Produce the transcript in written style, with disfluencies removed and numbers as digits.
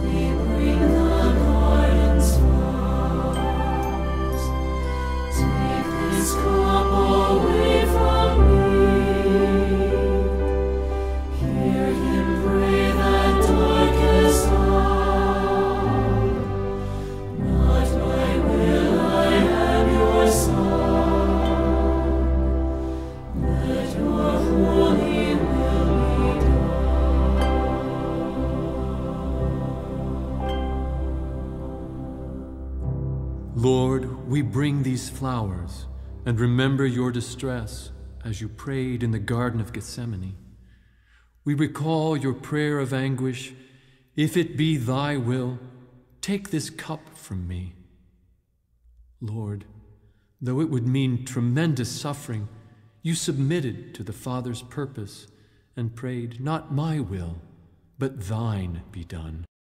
Lord, we bring these flowers and remember your distress as you prayed in the Garden of Gethsemane. We recall your prayer of anguish, "If it be thy will, take this cup from me." Lord, though it would mean tremendous suffering, you submitted to the Father's purpose and prayed, "Not my will, but thine be done."